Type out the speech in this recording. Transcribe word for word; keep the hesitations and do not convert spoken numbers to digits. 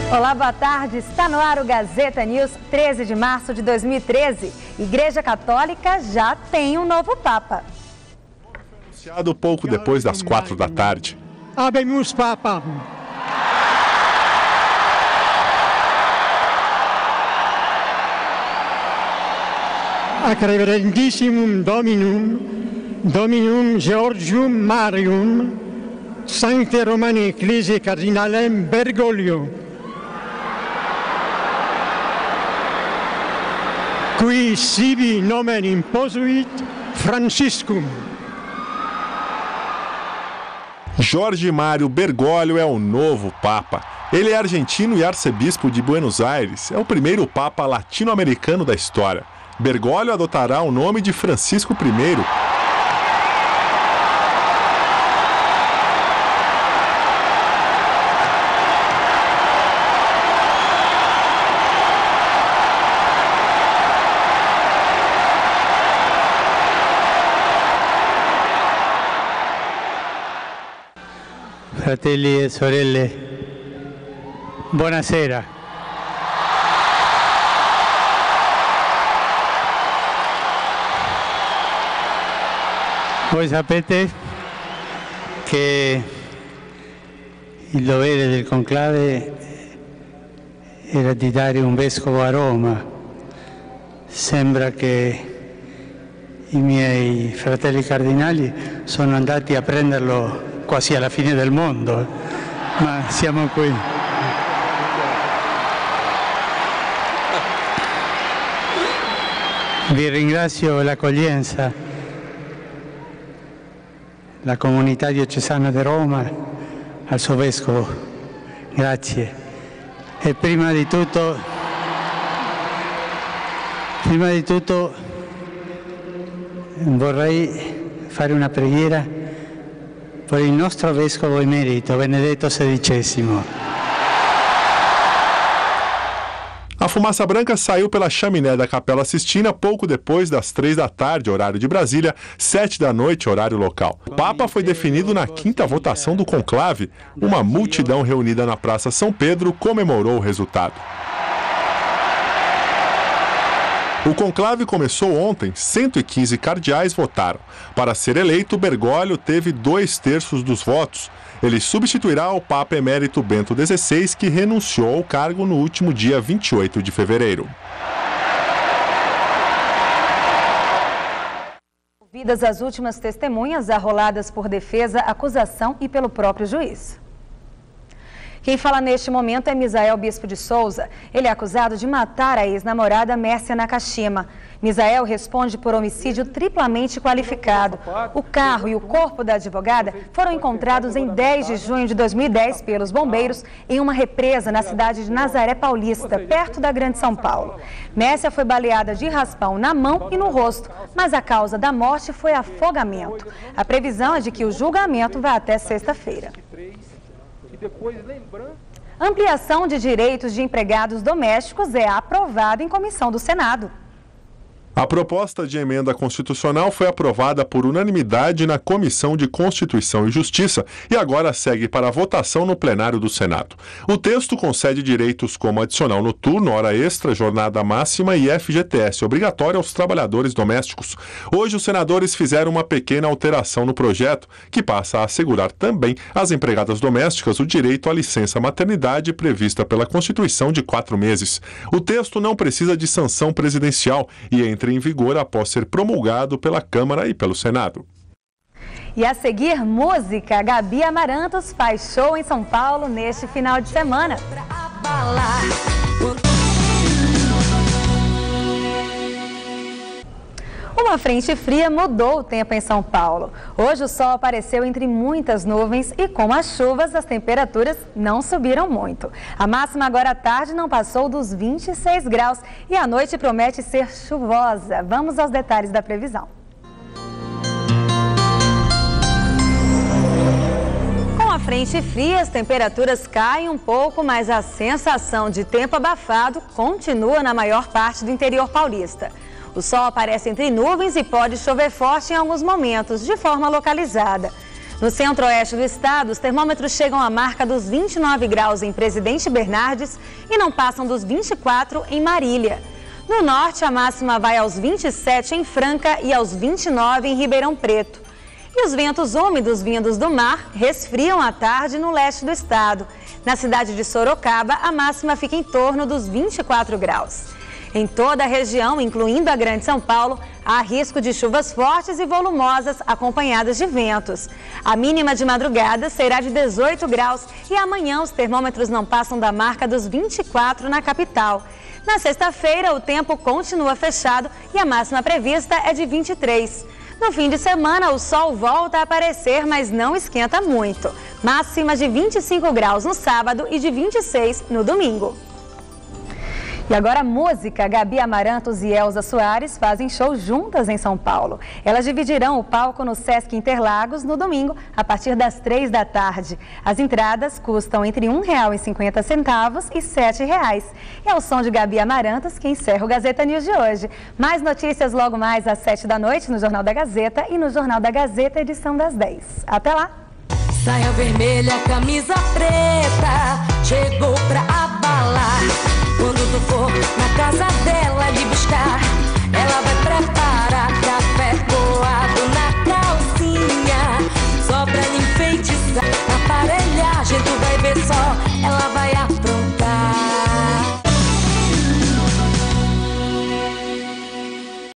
Olá, boa tarde. Está no ar o Gazeta News, treze de março de dois mil e treze. Igreja Católica já tem um novo Papa. Anunciado pouco depois das quatro da tarde. Habemus Papa. Ac reverendissimum Dominum, Dominum Georgium Marium, Sancte Romani Ecclesiae Cardinalem Bergoglio, qui sibi nomen imposuit Franciscum. Jorge Mário Bergoglio é o novo Papa. Ele é argentino e arcebispo de Buenos Aires. É o primeiro Papa latino-americano da história. Bergoglio adotará o nome de Francisco I. Fratelli e sorelle, buonasera. Voi sapete che il dovere del conclave era di dare un vescovo a Roma. Sembra che i miei fratelli cardinali sono andati a prenderlo quasi alla fine del mondo, ma siamo qui. Vi ringrazio l'accoglienza, la comunità diocesana di Roma, al suo vescovo, grazie. E prima di tutto, prima di tutto vorrei fare una preghiera per il nostro vescovo emerito, Benedetto sedicesimo. A fumaça branca saiu pela chaminé da Capela Sistina pouco depois das três da tarde, horário de Brasília, sete da noite, horário local. O Papa foi definido na quinta votação do conclave. Uma multidão reunida na Praça São Pedro comemorou o resultado. O conclave começou ontem, cento e quinze cardeais votaram. Para ser eleito, Bergoglio teve dois terços dos votos. Ele substituirá o Papa Emérito Bento dezesseis, que renunciou ao cargo no último dia vinte e oito de fevereiro. Ouvidas as últimas testemunhas arroladas por defesa, acusação e pelo próprio juiz. Quem fala neste momento é Misael Bispo de Souza. Ele é acusado de matar a ex-namorada Mércia Nakashima. Misael responde por homicídio triplamente qualificado. O carro e o corpo da advogada foram encontrados em dez de junho de dois mil e dez pelos bombeiros em uma represa na cidade de Nazaré Paulista, perto da Grande São Paulo. Mércia foi baleada de raspão na mão e no rosto, mas a causa da morte foi afogamento. A previsão é de que o julgamento vai até sexta-feira. Ampliação de direitos de empregados domésticos é aprovada em comissão do Senado. A proposta de emenda constitucional foi aprovada por unanimidade na Comissão de Constituição e Justiça e agora segue para a votação no plenário do Senado. O texto concede direitos como adicional noturno, hora extra, jornada máxima e F G T S obrigatório aos trabalhadores domésticos. Hoje, os senadores fizeram uma pequena alteração no projeto, que passa a assegurar também às empregadas domésticas o direito à licença maternidade prevista pela Constituição de quatro meses. O texto não precisa de sanção presidencial e entra em vigor após ser promulgado pela Câmara e pelo Senado. E a seguir, música. Gabi Amarantos faz show em São Paulo neste final de semana. Uma frente fria mudou o tempo em São Paulo. Hoje o sol apareceu entre muitas nuvens e com as chuvas as temperaturas não subiram muito. A máxima agora à tarde não passou dos vinte e seis graus e a noite promete ser chuvosa. Vamos aos detalhes da previsão. Com a frente fria, as temperaturas caem um pouco, mas a sensação de tempo abafado continua na maior parte do interior paulista. O sol aparece entre nuvens e pode chover forte em alguns momentos, de forma localizada. No centro-oeste do estado, os termômetros chegam à marca dos vinte e nove graus em Presidente Bernardes e não passam dos vinte e quatro em Marília. No norte, a máxima vai aos vinte e sete em Franca e aos vinte e nove em Ribeirão Preto. E os ventos úmidos vindos do mar resfriam à tarde no leste do estado. Na cidade de Sorocaba, a máxima fica em torno dos vinte e quatro graus. Em toda a região, incluindo a Grande São Paulo, há risco de chuvas fortes e volumosas acompanhadas de ventos. A mínima de madrugada será de dezoito graus e amanhã os termômetros não passam da marca dos vinte e quatro na capital. Na sexta-feira, o tempo continua fechado e a máxima prevista é de vinte e três. No fim de semana, o sol volta a aparecer, mas não esquenta muito. Máxima de vinte e cinco graus no sábado e de vinte e seis no domingo. E agora a música, Gabi Amarantos e Elza Soares fazem show juntas em São Paulo. Elas dividirão o palco no Sesc Interlagos no domingo, a partir das três da tarde. As entradas custam entre um real e cinquenta centavos e sete reais. É o som de Gabi Amarantos que encerra o Gazeta News de hoje. Mais notícias logo mais às sete da noite no Jornal da Gazeta e no Jornal da Gazeta, edição das dez. Até lá! Saia vermelha, camisa preta.